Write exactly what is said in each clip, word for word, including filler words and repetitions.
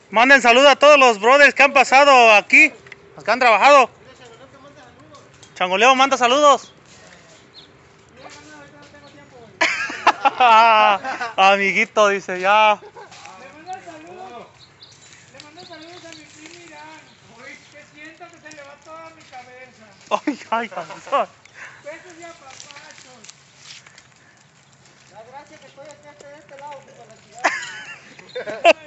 Manden saludos a todos los brothers que han pasado aquí, los que han trabajado. Changoleo manda saludos. Amiguito, dice ya. Le mando saludos. Le mando saludos a mi primo Irán. Que siento que se le va toda mi cabeza. Ay, ay, ay. Besos y apapachos. La gracia que estoy aquí hasta de este lado, de la ciudad.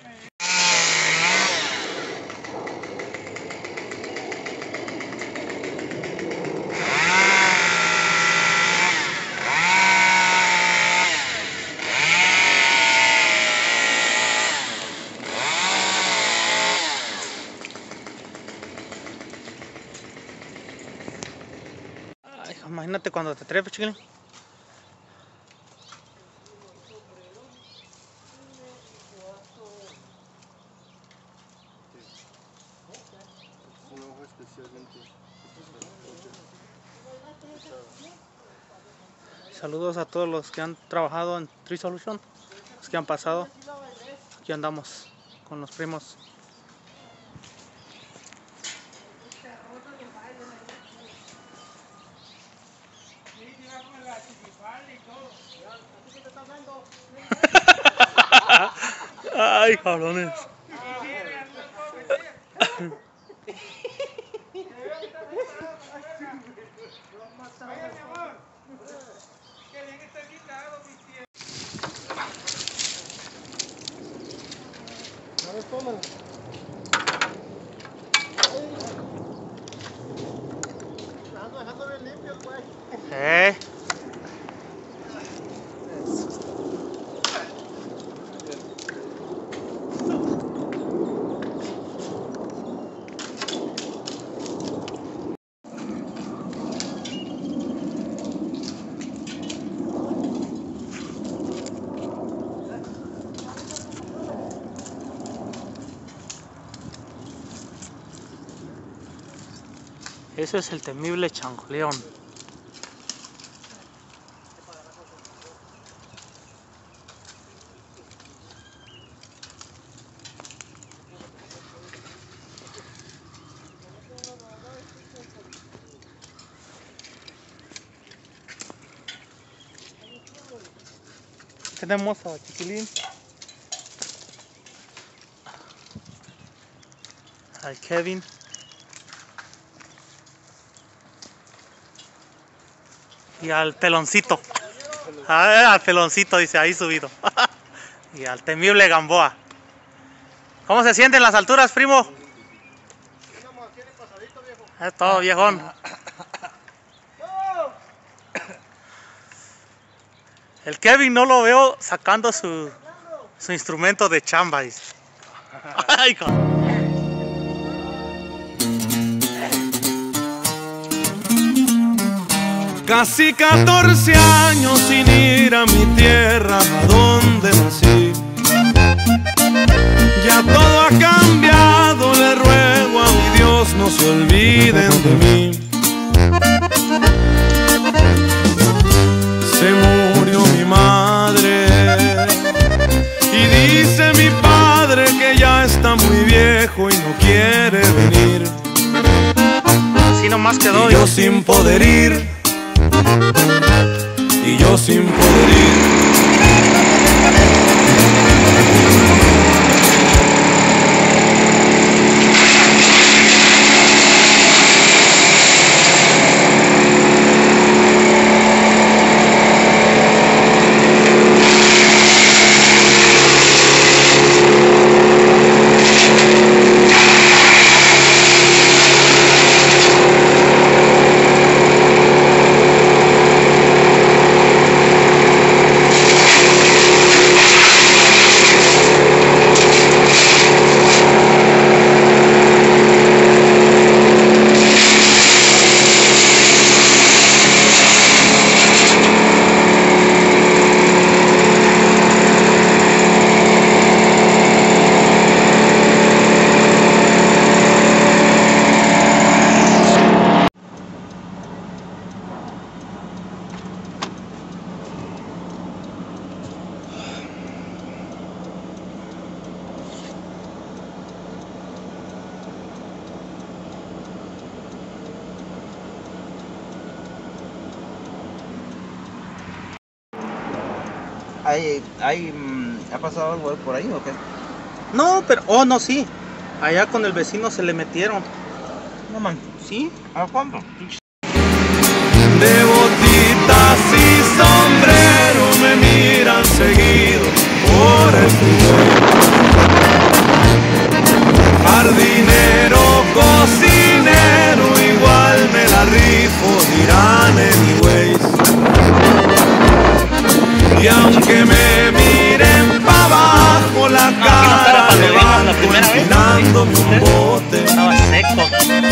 Ay, imagínate cuando te trepes, chiquilín. Saludos a todos los que han trabajado en Tree Solution, los que han pasado. Aquí andamos con los primos. Ay, cabrones. Ando dejando bien limpio el güey. Eh. Ese es el temible changoleón. Tenemos a Chiquilín, al Kevin, y al peloncito. Ah, al peloncito, dice ahí subido. Y al temible Gamboa. ¿Cómo se sienten las alturas, primo? Es todo viejón. El Kevin no lo veo sacando su, su instrumento de chamba. Dice. Ay, Casi catorce años sin ir a mi tierra, a donde nací. Ya todo ha cambiado, le ruego a mi Dios no se olviden de mí. Se murió mi madre y dice mi padre que ya está muy viejo y no quiere venir. así nomás quedó. Y yo sin poder ir, y yo sin poder ir. ¿Hay, hay, mm, ¿Ha pasado algo por ahí o qué? No, pero, oh, no, sí. Allá con el vecino se le metieron. No, man. ¿Sí? ¿A cuándo? De botitas y sombrero me miran seguido por el freeway. Jardinero, cocinero, igual me la rifo, dirán anyways. Y aunque me miren pa' abajo, la No, cara aquí no estaba cuando vimos la levanto primera vez. empinándome un bote. Estaba seco.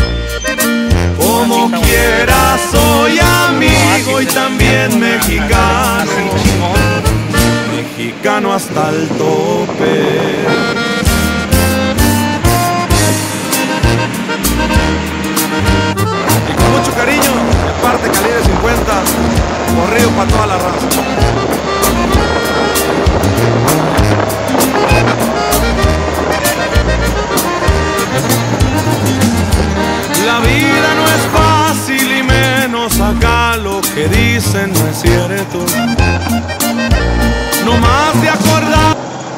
Como quiera soy amigo y también mexicano, mexicano hasta el tope. Y con mucho cariño, de parte Calibre cincuenta, corrido para toda la raza. La vida no es fácil y menos acá lo que dicen no es cierto. No más de acordar.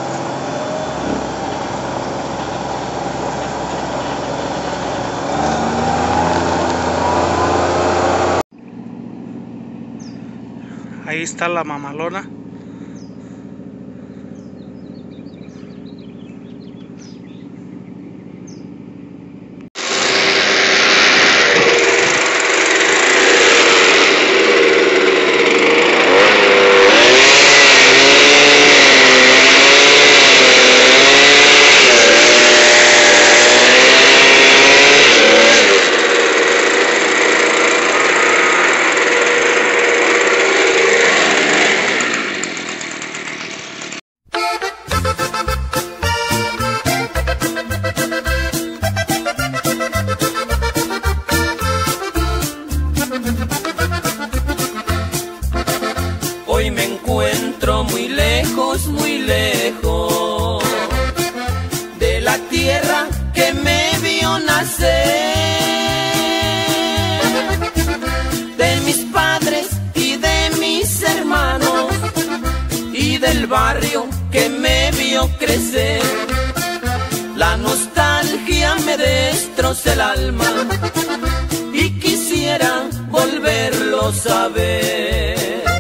Ahí está la mamalona. Hoy me encuentro muy lejos, muy lejos de la tierra que me vio nacer, de mis padres y de mis hermanos y del barrio que me vio crecer. La nostalgia me destroza el alma y quisiera volverlos a ver.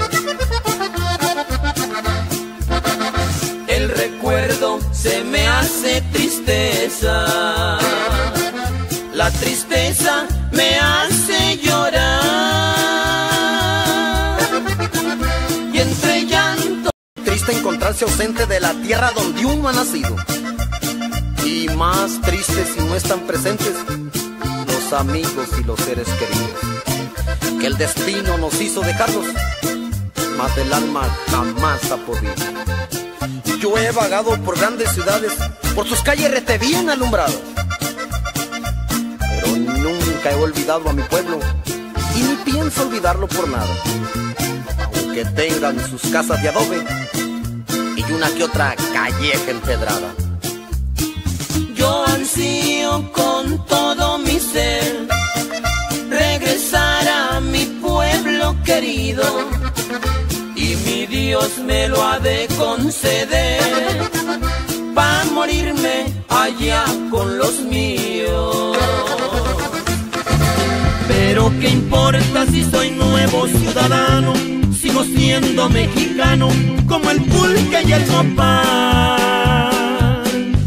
El recuerdo se me hace tristeza, la tristeza me hace llorar. Y entre llanto, Triste encontrarse ausente de la tierra donde uno ha nacido. Y más triste si no están presentes los amigos y los seres queridos. Que el destino nos hizo dejarlos, mas el alma jamás ha podido. Yo he vagado por grandes ciudades, por sus calles rete bien alumbradas, pero nunca he olvidado a mi pueblo y ni pienso olvidarlo por nada. Aunque tengan sus casas de adobe y una que otra calleja empedrada. yo ansío con todo mi ser regresar a mi pueblo querido, y mi Dios me lo ha de conceder, pa' morirme allá con los míos. Pero qué importa si soy nuevo ciudadano, sigo siendo mexicano como el pulque y el nopal.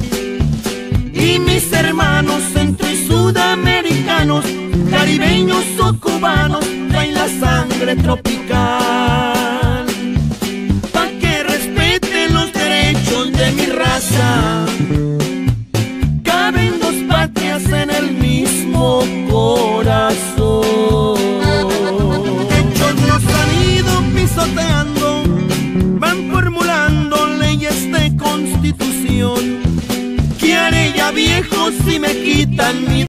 Y mis hermanos centro y sudamericanos, caribeños o cubanos, traen la sangre tropical.